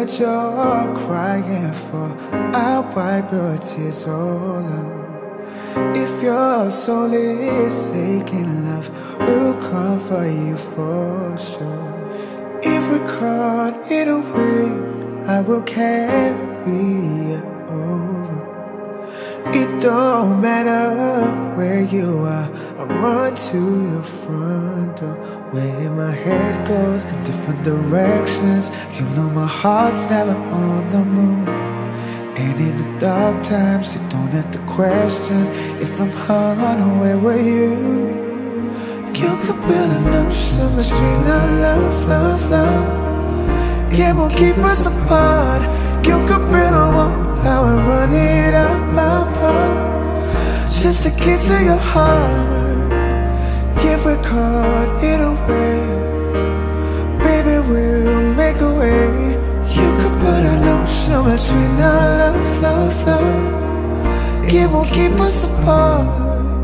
that you're crying for, I'll wipe your tears all out. If your soul is aching, love will come for you for sure. If we caught it away, I will carry you over. It don't matter where you are, I'll run to your front door. Where my head goes in different directions, you know my heart's never on the move. And in the dark times, you don't have to question if I'm unaware with you. You could build an ocean between our love, love, love. Yeah, won't keep us apart. You could build a wall, I will run it up, up, up, just to get to your heart. If we caught it away, baby, we'll make a way. You could put an ocean between our love, love, love. It won't keep us apart.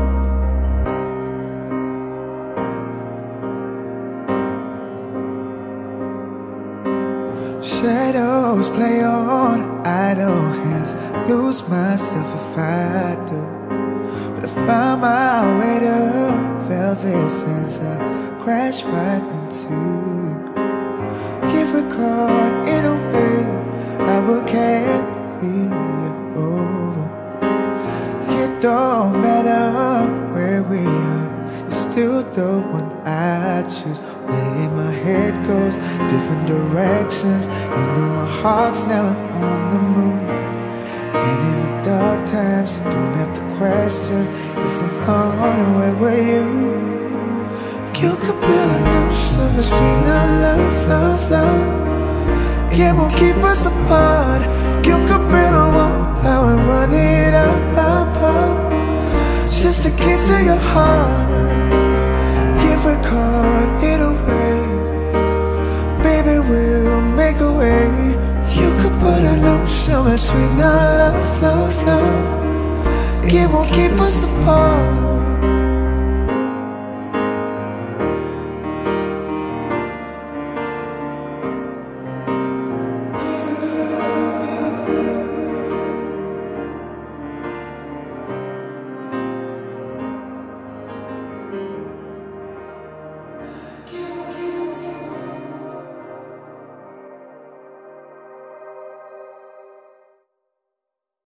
Shadows play on idle hands, lose myself if I do. But I find my way to velvet sands, I crash right into you. If we caught in a way, I will carry you over. It don't matter where we are, you're still the one I choose. Where my head goes, different directions, you know my heart's never on the move. And in the dark times, you don't have to question if I'm unaware with you. You could build an ocean between our love, love, love. It won't keep us apart. You could build a wall, I will run it up, up, up, just to get to your heart. If we caught it away, baby, we'll make a way. You could put an ocean between our love, love, love. It won't keep us apart.